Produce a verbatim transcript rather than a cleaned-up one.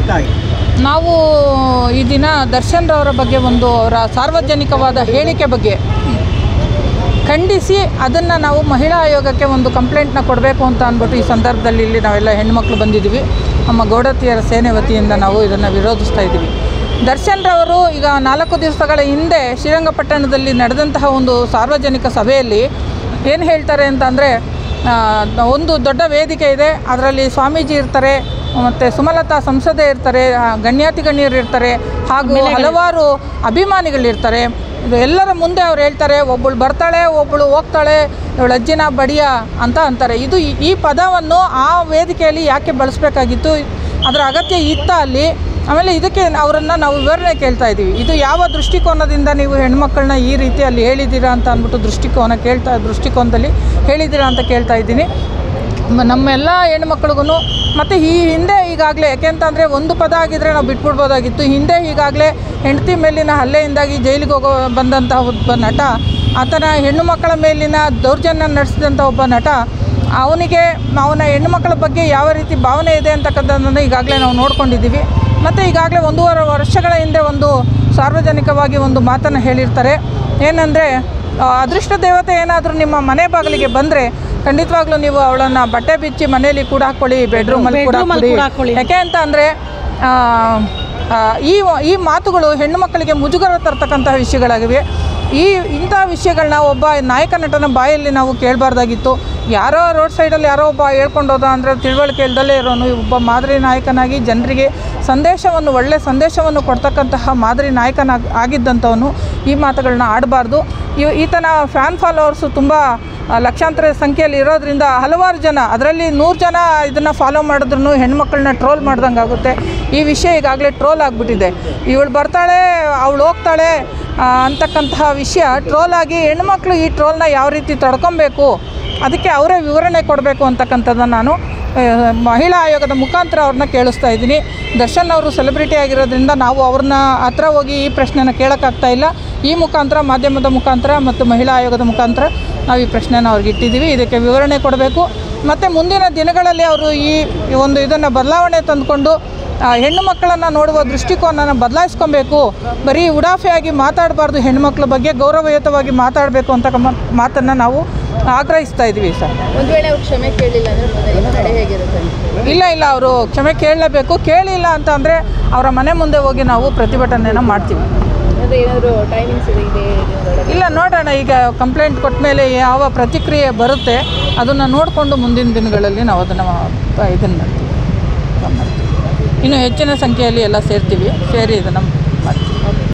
ಒಟ್ಟಾಗಿ ನಾವು ಈ ದಿನ ದರ್ಶನ್ ರವರ ಬಗ್ಗೆ ಒಂದು ಅವರ ಸಾರ್ವಜನಿಕವಾದ ಹೇಳಿಕೆ ಬಗ್ಗೆ ಖಂಡಿಸಿ ಅದನ್ನು ನಾವು ಮಹಿಳಾ ಆಯೋಗಕ್ಕೆ ಒಂದು ಕಂಪ್ಲೇಂಟ್ನ ಕೊಡಬೇಕು ಅಂತ ಅಂದ್ಬಿಟ್ಟು ಈ ಸಂದರ್ಭದಲ್ಲಿ ಇಲ್ಲಿ ನಾವೆಲ್ಲ ಹೆಣ್ಣುಮಕ್ಳು ಬಂದಿದ್ದೀವಿ. ನಮ್ಮ ಗೌಡತಿಯರ ಸೇನೆ ವತಿಯಿಂದ ನಾವು ಇದನ್ನು ವಿರೋಧಿಸ್ತಾ ಇದ್ದೀವಿ. ದರ್ಶನ್ ರವರು ಈಗ ನಾಲ್ಕು ದಿವಸಗಳ ಹಿಂದೆ ಶ್ರೀರಂಗಪಟ್ಟಣದಲ್ಲಿ ನಡೆದಂತಹ ಒಂದು ಸಾರ್ವಜನಿಕ ಸಭೆಯಲ್ಲಿ ಏನು ಹೇಳ್ತಾರೆ ಅಂತಂದರೆ, ಒಂದು ದೊಡ್ಡ ವೇದಿಕೆ ಇದೆ, ಅದರಲ್ಲಿ ಸ್ವಾಮೀಜಿ ಇರ್ತಾರೆ, ಮತ್ತು ಸುಮಲತಾ ಸಂಸದೆ ಇರ್ತಾರೆ, ಗಣ್ಯಾತಿ ಗಣ್ಯರು ಇರ್ತಾರೆ, ಹಾಗೂ ಹಲವಾರು ಅಭಿಮಾನಿಗಳಿರ್ತಾರೆ. ಇದು ಎಲ್ಲರ ಮುಂದೆ ಅವ್ರು ಹೇಳ್ತಾರೆ, ಒಬ್ಬಳು ಬರ್ತಾಳೆ, ಒಬ್ಬಳು ಹೋಗ್ತಾಳೆ, ಇವಳು ಅಜ್ಜಿನ ಬಡಿಯ ಅಂತ ಅಂತಾರೆ. ಇದು ಈ ಪದವನ್ನು ಆ ವೇದಿಕೆಯಲ್ಲಿ ಯಾಕೆ ಬಳಸಬೇಕಾಗಿತ್ತು? ಅದರ ಅಗತ್ಯ ಇತ್ತ ಅಲ್ಲಿ? ಆಮೇಲೆ ಇದಕ್ಕೆ ಅವರನ್ನು ನಾವು ವಿವರಣೆ ಕೇಳ್ತಾ ಇದ್ದೀವಿ. ಇದು ಯಾವ ದೃಷ್ಟಿಕೋನದಿಂದ ನೀವು ಹೆಣ್ಮಕ್ಳನ್ನ ಈ ರೀತಿ ಅಲ್ಲಿ ಹೇಳಿದ್ದೀರಾ ಅಂತ ಅಂದ್ಬಿಟ್ಟು ದೃಷ್ಟಿಕೋನ ಕೇಳ್ತಾ ದೃಷ್ಟಿಕೋನದಲ್ಲಿ ಹೇಳಿದ್ದೀರಾ ಅಂತ ಕೇಳ್ತಾ ಇದ್ದೀನಿ. ನಮ್ಮೆಲ್ಲ ಹೆಣ್ಮಕ್ಳಿಗೂ ಮತ್ತು ಈ ಹಿಂದೆ ಈಗಾಗಲೇ ಯಾಕೆಂತಂದರೆ ಒಂದು ಪದ ಆಗಿದ್ದರೆ ನಾವು ಬಿಟ್ಬಿಡ್ಬೋದಾಗಿತ್ತು. ಹಿಂದೆ ಈಗಾಗಲೇ ಹೆಂಡತಿ ಮೇಲಿನ ಹಲ್ಲೆಯಿಂದಾಗಿ ಜೈಲಿಗೆ ಹೋಗೋ ಬಂದಂಥ ಒಬ್ಬ ನಟ, ಆತನ ಹೆಣ್ಣು ಮಕ್ಕಳ ಮೇಲಿನ ದೌರ್ಜನ್ಯ ನಡೆಸಿದಂಥ ಒಬ್ಬ ನಟ, ಅವನಿಗೆ ಅವನ ಹೆಣ್ಣುಮಕ್ಕಳ ಬಗ್ಗೆ ಯಾವ ರೀತಿ ಭಾವನೆ ಇದೆ ಅಂತಕ್ಕಂಥದ್ದನ್ನು ಈಗಾಗಲೇ ನಾವು ನೋಡ್ಕೊಂಡಿದ್ದೀವಿ. ಮತ್ತು ಈಗಾಗಲೇ ಒಂದೂವರೆ ವರ್ಷಗಳ ಹಿಂದೆ ಒಂದು ಸಾರ್ವಜನಿಕವಾಗಿ ಒಂದು ಮಾತನ್ನು ಹೇಳಿರ್ತಾರೆ, ಏನಂದರೆ ಅದೃಷ್ಟ ದೇವತೆ ಏನಾದರೂ ನಿಮ್ಮ ಮನೆ ಬಾಗಿಲಿಗೆ ಬಂದರೆ ಖಂಡಿತವಾಗ್ಲೂ ನೀವು ಅವಳನ್ನು ಬಟ್ಟೆ ಬಿಚ್ಚಿ ಮನೆಯಲ್ಲಿ ಕೂಡ ಹಾಕ್ಕೊಳ್ಳಿ, ಬೆಡ್ರೂಮಲ್ಲಿ ಕೂಡ ಹಾಕ್ಕೊಳ್ಳಿ. ಯಾಕೆ ಅಂತ ಅಂದರೆ ಈ ಈ ಮಾತುಗಳು ಹೆಣ್ಣು ಮಕ್ಕಳಿಗೆ ಮುಜುಗರ ತರ್ತಕ್ಕಂತಹ ವಿಷಯಗಳಾಗಿವೆ. ಈ ಇಂಥ ವಿಷಯಗಳನ್ನ ಒಬ್ಬ ನಾಯಕ ನಟನ ಬಾಯಲ್ಲಿ ನಾವು ಕೇಳಬಾರ್ದಾಗಿತ್ತು. ಯಾರೋ ರೋಡ್ ಸೈಡಲ್ಲಿ ಯಾರೋ ಒಬ್ಬ ಹೇಳ್ಕೊಂಡು ಹೋದ ಅಂದರೆ ತಿಳುವಳಿಕೆ ಇಲ್ದಲೇ ಇರೋನು ಒಬ್ಬ ಮಾದರಿ ನಾಯಕನಾಗಿ ಜನರಿಗೆ ಸಂದೇಶವನ್ನು ಒಳ್ಳೆಯ ಸಂದೇಶವನ್ನು ಕೊಡ್ತಕ್ಕಂತಹ ಮಾದರಿ ನಾಯಕನಾಗಿ ಆಗಿದ್ದಂಥವನು ಈ ಮಾತುಗಳನ್ನ ಆಡಬಾರ್ದು. ಇವ ಈತನ ಫ್ಯಾನ್ ಫಾಲೋವರ್ಸು ತುಂಬ ಲಕ್ಷಾಂತರ ಸಂಖ್ಯೆಯಲ್ಲಿ ಇರೋದ್ರಿಂದ ಹಲವಾರು ಜನ, ಅದರಲ್ಲಿ ನೂರು ಜನ ಇದನ್ನು ಫಾಲೋ ಮಾಡಿದ್ರು ಹೆಣ್ಮಕ್ಳನ್ನ ಟ್ರೋಲ್ ಮಾಡ್ದಂಗೆ ಆಗುತ್ತೆ. ಈ ವಿಷಯ ಈಗಾಗಲೇ ಟ್ರೋಲ್ ಆಗಿಬಿಟ್ಟಿದೆ. ಇವಳು ಬರ್ತಾಳೆ, ಅವಳು ಹೋಗ್ತಾಳೆ ಅಂತಕ್ಕಂತಹ ವಿಷಯ ಟ್ರೋಲ್ ಆಗಿ ಹೆಣ್ಮಕ್ಳು ಈ ಟ್ರೋಲ್ನ ಯಾವ ರೀತಿ ತಡ್ಕೊಬೇಕು ಅದಕ್ಕೆ ಅವರೇ ವಿವರಣೆ ಕೊಡಬೇಕು ಅಂತಕ್ಕಂಥದ್ದನ್ನು ನಾನು ಮಹಿಳಾ ಆಯೋಗದ ಮುಖಾಂತರ ಅವ್ರನ್ನ ಕೇಳಿಸ್ತಾ ಇದ್ದೀನಿ. ದರ್ಶನ್ ಅವರು ಸೆಲೆಬ್ರಿಟಿ ಆಗಿರೋದ್ರಿಂದ ನಾವು ಅವ್ರನ್ನ ಹತ್ರ ಹೋಗಿ ಈ ಪ್ರಶ್ನೆನ ಕೇಳೋಕ್ಕಾಗ್ತಾ ಇಲ್ಲ. ಈ ಮುಖಾಂತರ, ಮಾಧ್ಯಮದ ಮುಖಾಂತರ ಮತ್ತು ಮಹಿಳಾ ಆಯೋಗದ ಮುಖಾಂತರ ನಾವು ಈ ಪ್ರಶ್ನೆನ ಅವ್ರಿಗೆ ಇಟ್ಟಿದ್ದೀವಿ. ಇದಕ್ಕೆ ವಿವರಣೆ ಕೊಡಬೇಕು. ಮತ್ತು ಮುಂದಿನ ದಿನಗಳಲ್ಲಿ ಅವರು ಈ ಒಂದು ಇದನ್ನು ಬದಲಾವಣೆ ತಂದುಕೊಂಡು ಹೆಣ್ಣು ಮಕ್ಕಳನ್ನು ನೋಡುವ ದೃಷ್ಟಿಕೋನನ ಬದಲಾಯಿಸ್ಕೊಬೇಕು. ಬರೀ ಉಡಾಫೆಯಾಗಿ ಮಾತಾಡಬಾರ್ದು, ಹೆಣ್ಣುಮಕ್ಳ ಬಗ್ಗೆ ಗೌರವಯುತವಾಗಿ ಮಾತಾಡಬೇಕು ಅಂತ ಮಾತನ್ನು ನಾವು ಆಗ್ರಹಿಸ್ತಾ ಇದ್ದೀವಿ ಸರ್. ಒಂದು ವೇಳೆ ಅವ್ರು ಕ್ಷಮೆ ಕೇಳಿಲ್ಲ ಅಂದರೆ ನಡೆ ಹೇಗಿರುತ್ತೆ? ಇಲ್ಲ ಇಲ್ಲ ಅವರು ಕ್ಷಮೆ ಕೇಳಲೇಬೇಕು. ಕೇಳಿಲ್ಲ ಅಂತ ಅಂದರೆ ಅವರ ಮನೆ ಮುಂದೆ ಹೋಗಿ ನಾವು ಪ್ರತಿಭಟನೆಯನ್ನು ಮಾಡ್ತೀವಿ. ಏನಾದರೂ ಟೈಮಿಂಗ್ಸ್ ಇದೆ? ಇಲ್ಲ, ನೋಡೋಣ. ಈಗ ಕಂಪ್ಲೇಂಟ್ ಕೊಟ್ಟ ಮೇಲೆ ಯಾವ ಪ್ರತಿಕ್ರಿಯೆ ಬರುತ್ತೆ ಅದನ್ನು ನೋಡಿಕೊಂಡು ಮುಂದಿನ ದಿನಗಳಲ್ಲಿ ನಾವು ಅದನ್ನು ಇದನ್ನು ಮಾಡ್ತೀವಿ. ಇನ್ನು ಹೆಚ್ಚಿನ ಸಂಖ್ಯೆಯಲ್ಲಿ ಎಲ್ಲ ಸೇರ್ತೀವಿ, ಸೇರಿ ಇದನ್ನು ಮಾಡ್ತೀವಿ.